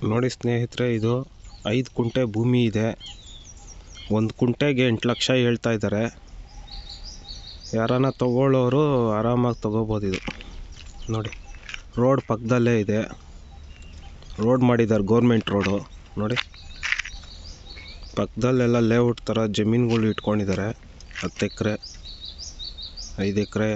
ನೋಡಿ ಸ್ನೇಹಿತರೆ, ಇದು 5 ಕುಂಟೆ ಭೂಮಿ ಇದೆ. 1 ಕುಂಟೆಗೆ 8 ಲಕ್ಷ ಹೇಳ್ತಾ ಇದ್ದಾರೆ. ಯಾರನ್ನ ತಗೊಳ್ಳೋರು ಆರಾಮಾಗಿ ತಗೋಬೋದು. ಇದು ನೋಡಿ, ರೋಡ್ ಪಕ್ಕದಲ್ಲೇ ಇದೆ. ರೋಡ್ ಮಾಡಿದ್ದಾರೆ, ಗೌರ್ಮೆಂಟ್ ರೋಡು. ನೋಡಿ, ಪಕ್ಕದಲ್ಲೆಲ್ಲ ಲೇಔಟ್ ಥರ ಜಮೀನುಗಳು ಇಟ್ಕೊಂಡಿದ್ದಾರೆ. 10 ಎಕರೆ, 5 ಎಕರೆ.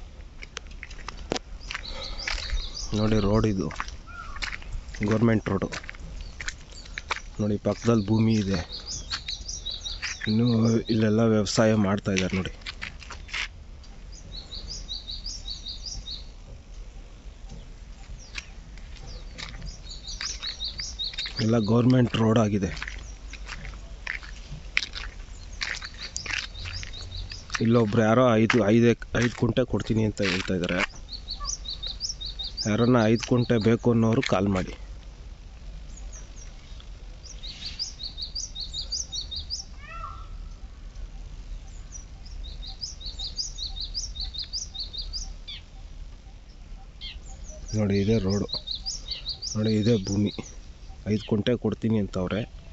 ನೋಡಿ, ರೋಡ್ ಇದು ಗೌರ್ಮೆಂಟ್ ರೋಡು. ನೋಡಿ, ಪಕ್ಕದಲ್ಲಿ ಭೂಮಿ ಇದೆ. ಇನ್ನೂ ಇಲ್ಲೆಲ್ಲ ವ್ಯವಸಾಯ ಮಾಡ್ತಾ ಇದ್ದಾರೆ. ನೋಡಿ, ಎಲ್ಲ ಗೌರ್ಮೆಂಟ್ ರೋಡ್ ಆಗಿದೆ. ಇಲ್ಲೊಬ್ರು ಯಾರೋ 5 ಕುಂಟೆ ಕೊಡ್ತೀನಿ ಅಂತ ಹೇಳ್ತಾ ಇದ್ದಾರೆ. ಯಾರನ್ನ 5 ಕುಂಟೆ ಬೇಕು ಅನ್ನೋರು ಕಾಲ್ ಮಾಡಿ. ನೋಡಿ, ಇದೇ ರೋಡು. ನೋಡಿ, ಇದೇ ಭೂಮಿ. 5 ಕುಂಟೆ ಕೊಡ್ತೀನಿ ಅಂತವ್ರೆ.